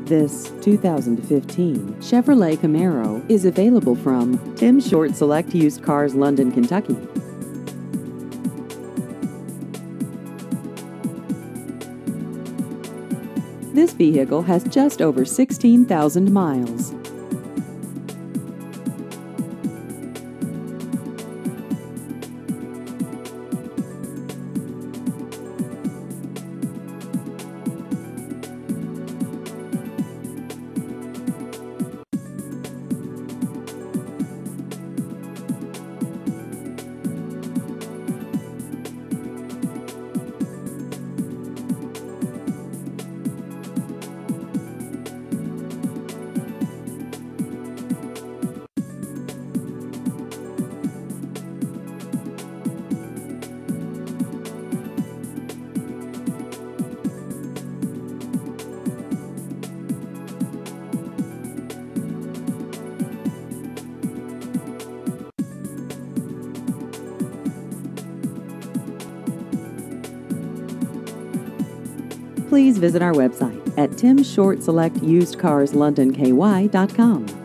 This 2015 Chevrolet Camaro is available from Tim Short Select Used Cars, London, Kentucky. This vehicle has just over 16,000 miles. Please visit our website at timshortselectusedcarslondonky.com.